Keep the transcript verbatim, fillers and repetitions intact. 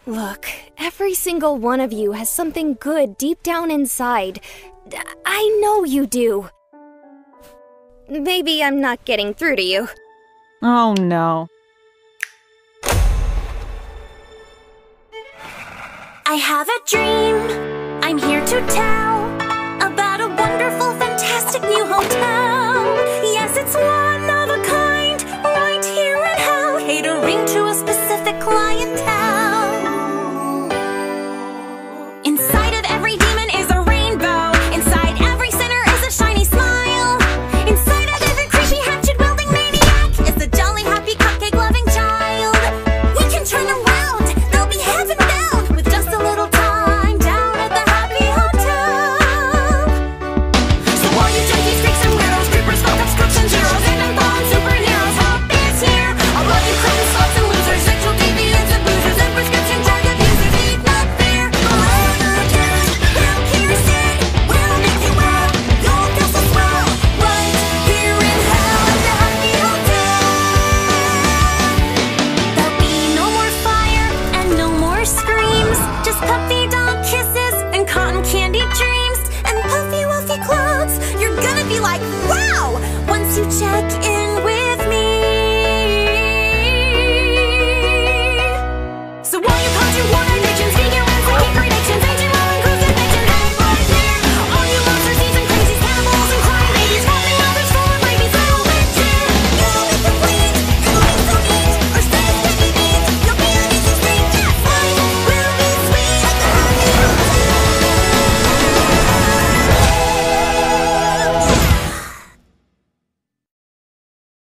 Look, every single one of you has something good deep down inside. I know you do. Maybe I'm not getting through to you. Oh no. I have a dream, I'm here to tell about a wonderful, fantastic new hotel. Yes, it's one of a kind, right here in hell, catering to a specific clientele.